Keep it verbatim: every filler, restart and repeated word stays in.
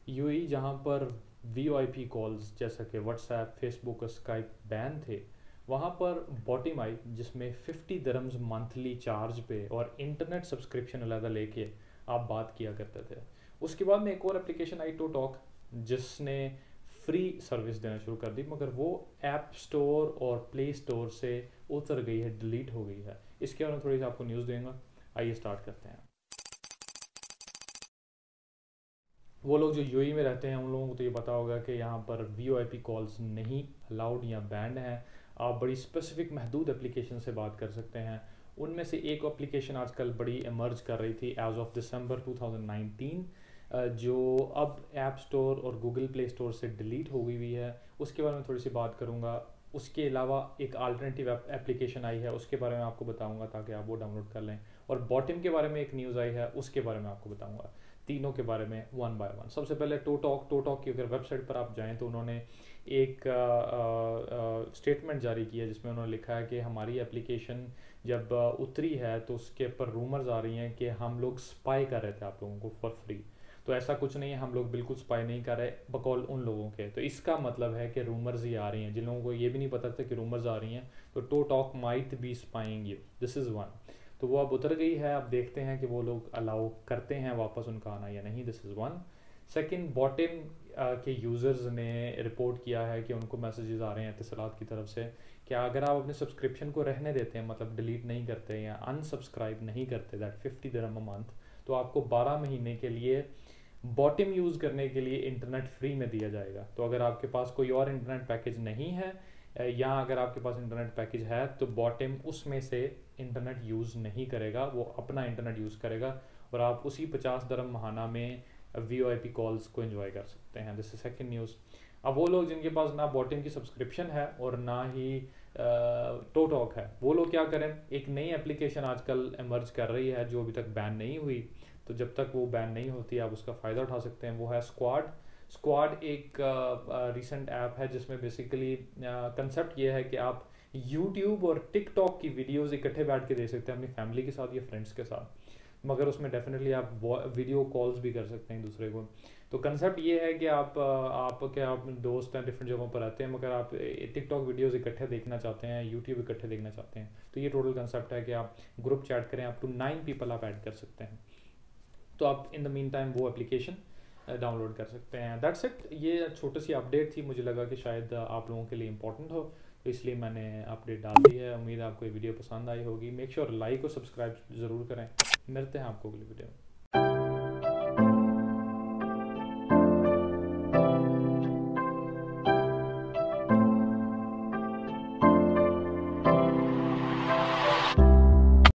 UAE जहाँ पर VoIP calls जैसा कि व्हाट्सएप, फेसबुक और स्काइप बैन थे, वहाँ पर बॉटिम आई जिसमें फिफ्टी दरम्स मंथली चार्ज पे और इंटरनेट सब्सक्रिप्शन अलग लेके आप बात किया करते थे। उसके बाद में एक और एप्लीकेशन आई टोटॉक, जिसने फ्री सर्विस देना शुरू कर दी, मगर वो ऐप स्टोर और प्ले स्टोर से उतर गई है, डिलीट हो गई है। इसके बारे में थोड़ी सी आपको न्यूज़ देंगे। आइए स्टार्ट करते हैं। वो लोग जो यूएई में रहते हैं उन लोगों को तो ये पता होगा कि यहाँ पर वीओआईपी कॉल्स नहीं अलाउड या बैंड हैं। आप बड़ी स्पेसिफिक महदूद एप्लीकेशन से बात कर सकते हैं। उनमें से एक एप्लीकेशन आजकल बड़ी इमर्ज कर रही थी as of December two thousand nineteen, जो अब ऐप स्टोर और गूगल प्ले स्टोर से डिलीट हो गई हुई है। उसके बारे में थोड़ी सी बात करूँगा। उसके अलावा एक अल्टरनेटिव एप्लीकेशन आई है, उसके बारे में आपको बताऊंगा ताकि आप वो डाउनलोड कर लें। और बॉटिम के बारे में एक न्यूज़ आई है, उसके बारे में आपको बताऊंगा। तीनों के बारे में वन बाय वन। सबसे पहले टोटॉक टोटॉक की अगर वेबसाइट पर आप जाएं तो उन्होंने एक स्टेटमेंट जारी किया जिसमें उन्होंने लिखा है कि हमारी एप्लीकेशन जब उतरी है तो उसके ऊपर रूमर्स आ रही हैं कि हम लोग स्पाई कर रहे थे आप लोगों को फॉर फ्री। तो ऐसा कुछ नहीं है, हम लोग बिल्कुल स्पाई नहीं कर रहे बकौल उन लोगों के। तो इसका मतलब है कि रूमर्स ही आ रही हैं। जिन लोगों को ये भी नहीं पता था कि रूमर्स आ रही हैं, तो ToTok might be spying you, this is one. तो वो अब उतर गई है। अब देखते हैं कि वो लोग अलाउ करते हैं वापस उनका आना या नहीं। This is one. Second, Botim के यूज़र्स ने रिपोर्ट किया है कि उनको मैसेजेस आ रहे हैं इत्तलात की तरफ से कि अगर आप अपने सब्सक्रिप्शन को रहने देते हैं, मतलब डिलीट नहीं करते या अनसब्सक्राइब नहीं करते that fifty dirham a month, तो आपको बारह महीने के लिए बॉटिम यूज़ करने के लिए इंटरनेट फ्री में दिया जाएगा। तो अगर आपके पास कोई और इंटरनेट पैकेज नहीं है या अगर आपके पास इंटरनेट पैकेज है तो बॉटिम उसमें से इंटरनेट यूज़ नहीं करेगा, वो अपना इंटरनेट यूज़ करेगा और आप उसी पचास दरम महाना में V O I P calls को एंजॉय कर सकते हैं। This is second news. अब वो लोग जिनके पास ना बॉटिम की सब्सक्रिप्शन है और ना ही टोटॉक है, वो लोग क्या करें। एक नई एप्लीकेशन आजकल इमर्ज कर रही है जो अभी तक बैन नहीं हुई, तो जब तक वो बैन नहीं होती आप उसका फ़ायदा उठा सकते हैं। वो है स्क्वाड। स्क्वाड एक रिसेंट ऐप है जिसमें बेसिकली कंसेप्ट ये है कि आप यूट्यूब और टिकटॉक की वीडियोस इकट्ठे बैठ के देख सकते हैं अपनी फैमिली के साथ या फ्रेंड्स के साथ, मगर उसमें डेफिनेटली आप वीडियो कॉल्स भी कर सकते हैं एक दूसरे को। तो कंसेप्ट ये है कि आप आप के आप दोस्त हैं, डिफरेंट जगहों पर रहते हैं, मगर आप टिकटॉक वीडियोस इकट्ठे देखना चाहते हैं, यूट्यूब इकट्ठे देखना चाहते हैं, तो ये टोटल कंसेप्ट है कि आप ग्रुप चैट करें, आप टू नाइन पीपल आप ऐड कर सकते हैं। तो आप इन द मीन टाइम वो एप्लीकेशन डाउनलोड कर सकते हैं। That's it. ये छोटी सी अपडेट थी, मुझे लगा कि शायद आप लोगों के लिए इंपॉर्टेंट हो, तो इसलिए मैंने अपडेट डाल दी है। उम्मीद है आपको ये वीडियो पसंद आई होगी। मेक श्योर लाइक और सब्सक्राइब ज़रूर करें। मिलते हैं आपको अगली वीडियो में।